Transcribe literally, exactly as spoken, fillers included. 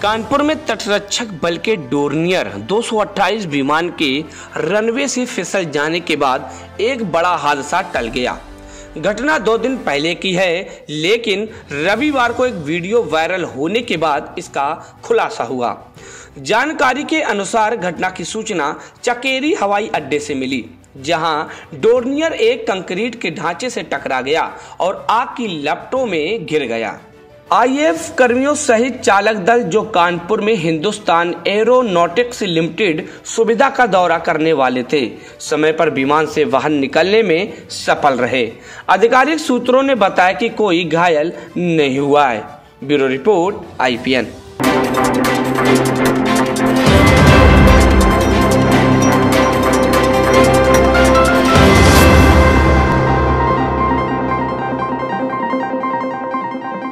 कानपुर में तटरक्षक बल के डोर्नियर दो सौ अट्ठाईस विमान के रनवे से फिसल जाने के बाद एक बड़ा हादसा टल गया। घटना दो दिन पहले की है, लेकिन रविवार को एक वीडियो वायरल होने के बाद इसका खुलासा हुआ। जानकारी के अनुसार घटना की सूचना चकेरी हवाई अड्डे से मिली, जहां डोर्नियर एक कंक्रीट के ढांचे से टकरा गया और आग की लपटों में घिर गया। आईएएफ कर्मियों सहित चालक दल जो कानपुर में हिंदुस्तान एरोनॉटिक्स लिमिटेड सुविधा का दौरा करने वाले थे, समय पर विमान से बाहर निकलने में सफल रहे। आधिकारिक सूत्रों ने बताया कि कोई घायल नहीं हुआ है। Bureau report I P N.